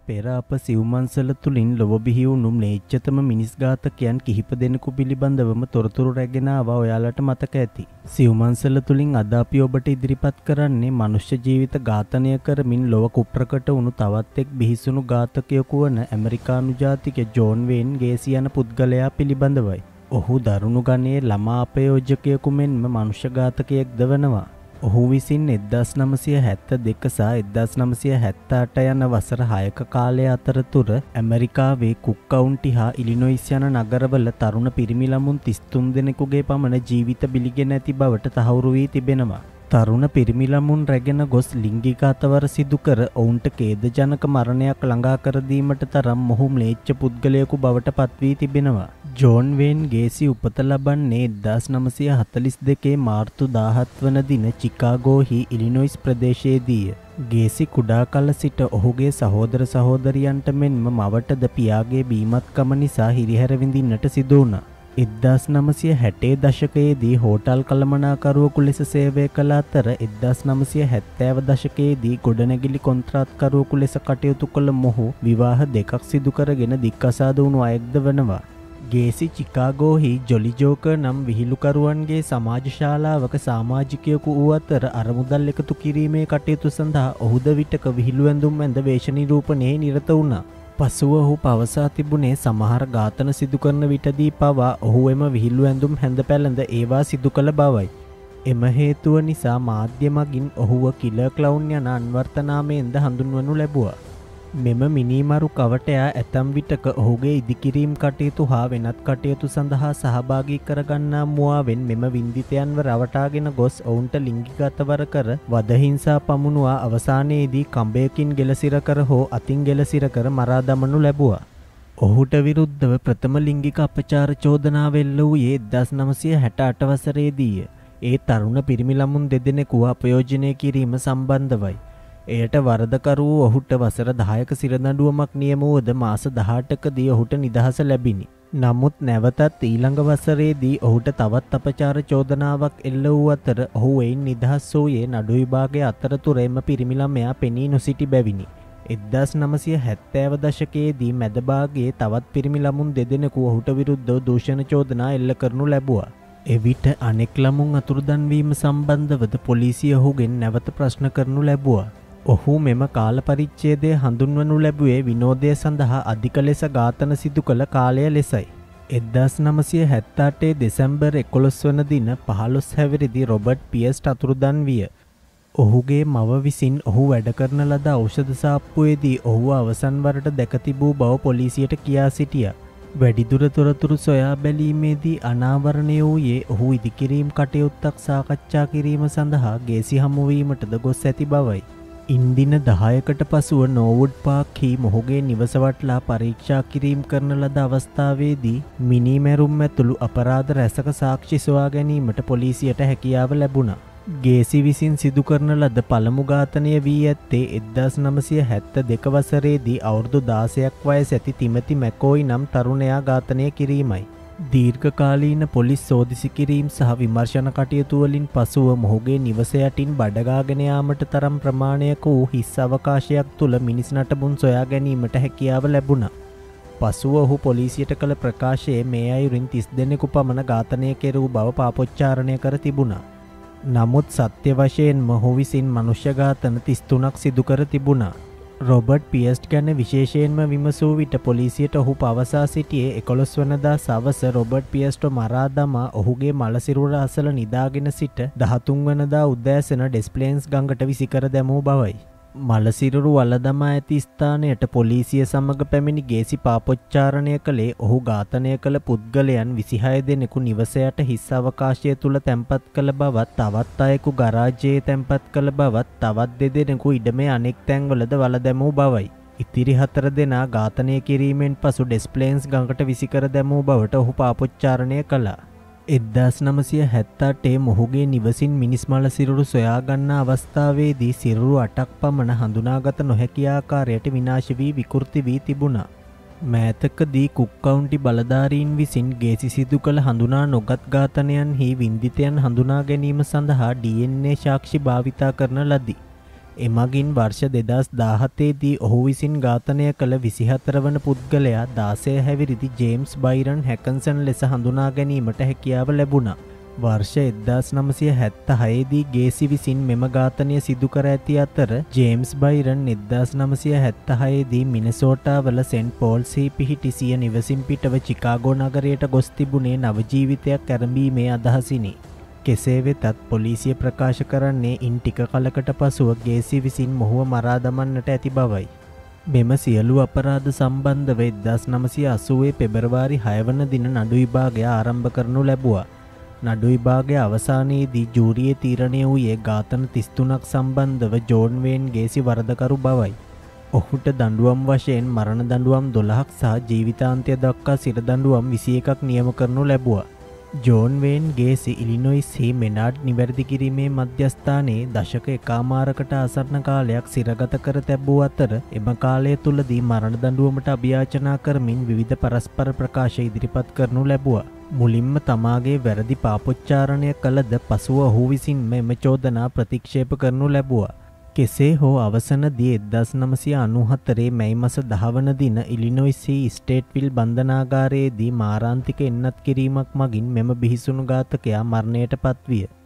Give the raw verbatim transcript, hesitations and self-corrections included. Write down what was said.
පෙර අප සිව්මන්සල තුලින් ලොව බිහි වුණු ම්ලේච්ඡතම මිනිස් ඝාතකයන් කිහිප දෙනෙකු පිළිබඳවම තොරතුරු රැගෙන ආවා ඔයාලට මතක ඇති. සිව්මන්සල තුලින් අද අපි ඔබට ඉදිරිපත් කරන්නේ මනුෂ්‍ය ජීවිත ඝාතනය කරමින් ලොව කුප්‍රකට වුණු තවත් එක් බිහිසුණු ඝාතකයෙකු වන ඇමරිකානු ජාතික ජෝන් වේන් ගේසි යන පුද්ගලයා පිළිබඳවයි. ඔහු දරුණු ගණයේ ළමා අපයෝජකයෙකු මෙන්ම මනුෂ්‍ය ඝාතකයෙක්ද වනවා. ඔහු විසින් එක්දාස් නවසිය හැත්තෑ දෙක සහ එක්දාස් නවසිය හැත්තෑ අට යන වසර හයක කාලය අතරතුර ඇමරිකාවේ කුක් කවුන්ටි හා ඉලිනොයිස් යන නගරවල තරුණ පිරිමි ළමුන් තිස් තුන් දෙනෙකුගේ පමණ ජීවිත බිලිගෙන ඇති බවට තහවුරු වී තිබෙනවා. තරුණ පිරිමි ළමුන් රැගෙන ගොස් ලිංගික අතවර සිදු කර ඔවුන්ට ඛේදජනක මරණයක් ළඟා කර දීමට තරම් මොහු ම්ලේච්ඡ පුද්ගලයෙකු බවට පත් වී තිබෙනවා. ජෝන් වේන් ගේසි උපත ලබන්නේ එක්දාස් නවසිය හතළිස් දෙකේ මාර්තු දාහත් වන දින චිකාගෝහි ඉලිනොයිස් ප්‍රදේශයේදීය. ගේසි කුඩා කල සිට ඔහුගේ සහෝදර සහෝදරියන්ට මෙන්ම මවටද පියාගේ බීමත්කම නිසා හිරිහැර විඳින්නට සිදු වුණා. එක්දාස් නවසිය හැටේ දශකයේදී හෝටල් කළමනාකරුවෙකු ලෙස සේවය කළ අතර එක්දාස් නවසිය හැත්තෑව දශකයේදී ගොඩනැගිලි කොන්ත්‍රාත්කරුවෙකු ලෙස කටයුතු කළ මොහු විවාහ දෙකක් සිදු කරගෙන දික්කසාද වුණු අයෙක්ද වනවා. ගේසි චිකාගෝහි ජොලි ජෝකර් නම් විහිළුකරුවන්ගේ සමාජ ශාලාවක සමාජිකයෙකු වූ අතර අරමුදල් එකතු කිරීමේ කටයුතු සඳහා ඔහුද විටක විහිළු ඇඳුම් ඇඳ වේශ නිරූපණයේ නිරත වුණා. පසුව ඔහු පවසා තිබුණේ සමහර ඝාතන සිදු කරන විටදී පවා ඔහු එම විහිළු ඇඳුම් හැඳ පැළඳ ඒවා සිදු කළ බවයි. එම හේතුව නිසා මාධ්‍ය මගින් ඔහුව කිලර් ක්ලවුන් යන අන්වර්ථ නාමයෙන්ද හඳුන්වනු ලැබුවා. මෙම මිනීමරු කවටයා ඇතම් විටක ඔහුගේ ඉදිකිරීම් කටයුතු හා වෙනත් කටයුතු සඳහා සහභාගී කරගන්නා මුවාවෙන් මෙම වින්දිතයන්ව රවටාගෙන ගොස් ඔවුන්ට ලිංගික අතවර කර වදහිංසා පමුණුවා අවසානයේදී කඹයකින් ගෙලසිර කර හෝ අතින් ගෙලසිර කර මරා දමනු ලැබුවා. ඔහුට විරුද්ධව ප්‍රථම ලිංගික අපචාර චෝදනාව එල්ල වූයේ එක්දාස් නවසිය හැට අට වසරේදීය. ඒ තරුණ පිරිමි ළමුන් දෙදෙනෙකුව අපයෝජනය කිරීම සම්බන්ධවයි. එයට වරදකරු ඔහුට වසර දහයක සිරදඬුවමක් නියම වුවද මාස දහඅටකදී ඔහුට නිදහස ලැබිණි. නමුත් නැවතත් ඊළඟ වසරේදී ඔහුට තවත් අපචාර චෝදනාවක් එල්ල වූ අතර ඔහු එයින් නිදහස් වූයේ නඩු විභාගයේ අතරතුර එම පිරිමි ළමයා පෙනී නොසිටි බැවිනි. එක්දාස් නවසිය හැත්තෑව දශකයේදී මැද භාගයේ තවත් පිරිමි ළමුන් දෙදෙනෙකු ඔහුට විරුද්ධව දූෂණ චෝදනා එල්ල කරනු ලැබුවා. එවිට අනෙක් ළමුන් අතුරුදන් වීම සම්බන්ධවද පොලිසිය ඔහුගෙන් නැවත ප්‍රශ්න කරනු ලැබුවා. ඔහු මෙම කාල පරිච්ඡේදය හඳුන්වනු ලැබුවේ විනෝදය සඳහා අධික ලෙස ඝාතන සිදු කළ කාලය ලෙසයි. එක්දාස් නවසිය හැත්තෑ අටේ දෙසැම්බර් එකොළොස් වන දින පහළොස් හැවිරිදි රොබර්ට් පියර්ස් අතුරුදන් විය. ඔහුගේ මව විසින් ඔහු වැඩ කරන ලද ඖෂධ සාප්පුවේදී ඔහු අවසන් වරට දැක තිබූ බව පොලිසියට කියා සිටියා. වැඩිදුර තොරතුරු සොයා බැලීමේදී අනාවරණය වූයේ ඔහු ඉදිකිරීම් කටයුත්තක් සාකච්ඡා කිරීම සඳහා ගේසි හමුවීමටද ගොස් ඇති බවයි. ඉන්දින දහයකට පසුව නෝවුඩ් පාක් හි මොහුගේ නිවස වටලා පරීක්ෂා කිරීම් කරන ලද අවස්ථාවේදී මිනීමැරුම් ඇතුළු අපරාධ රැසක සාක්ෂි සොයා ගැනීමට පොලිසියට හැකියාව ලැබුණා. ගේසි විසින් සිදු කරන ලද පළමු ඝාතනය වී ඇත්තේ එක්දාස් නවසිය හැත්තෑ දෙක වසරේදී අවුරුදු දාසයක් වයස ඇති තිමති මැකෝයි නම් තරුණයා ඝාතනය කිරීමයි. දීර්ඝකාලීන පොලිස් සෝදිසි කිරීම් සහ විමර්ශන කටයුතු වලින් පසුව මොහුගේ නිවස යටින් බඩගාගෙන යාමට තරම් ප්‍රමාණයක වූ හිස් අවකාශයක් තුල මිනිස් නටබුන් සොයා ගැනීමට හැකියාව ලැබුණා. පසුව ඔහු පොලිසියට කළ ප්‍රකාශයේ මේ අයුරින් තිස් දෙනෙකු පමණ ඝාතනය කෙරූ බව පාපොච්චාරණය කර තිබුණා. නමුත් සත්‍ය වශයෙන්ම ඔහු විසින් මනුෂ්‍ය ඝාතන තිස් තුනක් සිදු කර තිබුණා. රොබර්ට් පියර්ස් ගැන විශේෂයෙන්ම විමසූ විට පොලිසියට ඔහු පවසා සිටියේ එකොළොස් වනදා සවස රොබර්ට් පියර්ස්ට මරා දමා ඔහුගේ මළසිරුර අසල නිදාගෙන සිට දහතුන් වනදා උදෑසන ඩෙස් ප්ලේන්ස් ගඟට විසිකර දැමූ බවයි. මළසිරුරු වළ දමා ඇති ස්ථානයට පොලිසිය සමග පැමිණි ගේසි පාපොච්චාරණය කළේ ඔහු ඝාතනය කළ පුද්ගලයන් විසිහය දෙනෙකු නිවසයට හිස් අවකාශය තුල තැන්පත් කළ බවත් තවත් අයෙකු ගරාජයේ තැන්පත් කළ බවත් තවත් දෙදෙනෙකු ඉඩමේ අනෙක් තැන්වලද වළ දැමූ බවයි. ඉතිරි හතර දෙනා ඝාතනය කිරීමෙන් පසු ඩෙස් ප්ලේන්ස් ගඟට විසිකර දැමූ බවට ඔහු පාපොච්චාරණය කළා. එක්දාස් නවසිය හැත්තෑ අටේ මොහුගේ නිවසින් මිනිස් මළ සිරුරු සොයා ගන්නා අවස්ථාවේදී සිරුරු අටක් පමණ හඳුනාගත නොහැකි ආකාරයට විනාශ වී විකෘති වී තිබුණා. මෑතකදී කුක් කවුන්ටි බලධාරීන් විසින් ගේසි සිදු කළ හඳුනා නොගත් ඝාතනයන්හි වින්දිතයන් හඳුනා ගැනීම සඳහා ඩී එන් ඒ සාක්ෂි භාවිතා කරන ලදී. එමගින් වර්ෂ දෙදහස් දාහතේදී ඔහු විසින් ඝාතනය කළ විසිහතර වන පුද්ගලයා දාසය හැවිරිදි ජේම්ස් බයිරන් හැකන්සන් ලෙස හඳුනා ගැනීමට හැකියාව ලැබුණා. වර්ෂ එක්දාස් නවසිය හැත්තහයේදී ගේසි විසින් මෙම ඝාතනය සිදු කර ඇති අතර ජේම්ස් බයිරන් එක්දාස් නවසිය හැත්තහයේදී මිනසෝටා වල සෙන්ට් පෝල්ස්හි පිහිටි සිය නිවසින් පිටව චිකාගෝ නගරයට ගොස් තිබුණේ නව ජීවිතයක් ඇරඹීමේ අදහසිනි. කෙසේ වෙතත් පොලිසිය ප්‍රකාශ කරන්නේ ඉන් ටික කලකට පසුව ගේසි විසින් මොහුව මරා දමන්නට ඇති බවයි. මෙම සියලු අපරාධ සම්බන්ධව එක්දාස් නවසිය අසූවේ පෙබරවාරි හය වන දින නඩු විභාගය ආරම්භ කරනු ලැබුවා. නඩු විභාගය අවසානයේදී ජූරියේ තීරණය වූයේ ඝාතන තිස් තුනක් සම්බන්ධව ජෝන් වේන් ගේසි වරදකරු බවයි. ඔහුට දඬුවම් වශයෙන් මරණ දඬුවම් දොළහක් සහ ජීවිතාන්තය දක්වා සිර දඬුවම් විසි එකක් නියම කරනු ලැබුවා. ජෝන් වේන් ගේසි ඉලිනොයිස්හි මෙනාඩ් නිවැරදි කිරීමේ මධ්‍යස්ථානයේ දශක එකමාරකට ආසන්න කාලයක් සිරගත කර තැබූ අතර එම කාලය තුලදී මරණ දඬුවමට අභියාචනා කරමින් විවිධ පරස්පර ප්‍රකාශ ඉදිරිපත් කරනු ලැබුවා. මුලින්ම තමාගේ වැරදි පාපොච්චාරණය කළද පසුව ඔහු විසින් මෙම චෝදනා ප්‍රතික්ෂේප කරනු ලැබුවා. කෙසේ හෝ අවසනදී එක්දාස් නවසිය අනූහතරේ මැයි මස දහ වන දින ඉලිනොයිස්හි ස්ටේට්විල් බන්ධනාගාරයේදී මාරාන්තික එන්නත් කිරීමක් මගින් මෙම බිහිසුණු ඝාතකයා මරණයට පත්විය.